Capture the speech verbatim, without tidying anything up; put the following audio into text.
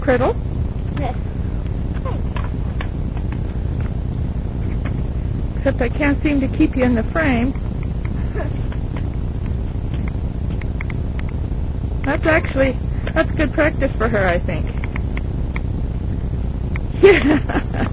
Criddle. Yes. Except I can't seem to keep you in the frame. That's actually, that's good practice for her, I think. Yeah.